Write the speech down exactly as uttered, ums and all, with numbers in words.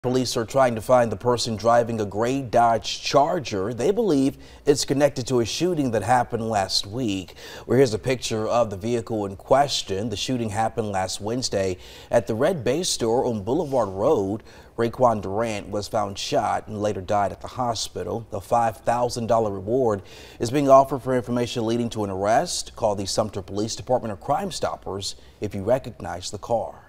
Police are trying to find the person driving a gray Dodge Charger. They believe it's connected to a shooting that happened last week. Well, here's a picture of the vehicle in question. The shooting happened last Wednesday at the Red Bay store on Boulevard Road. Raekwon Durant was found shot and later died at the hospital. The five thousand dollar reward is being offered for information leading to an arrest. Call the Sumter Police Department or Crime Stoppers if you recognize the car.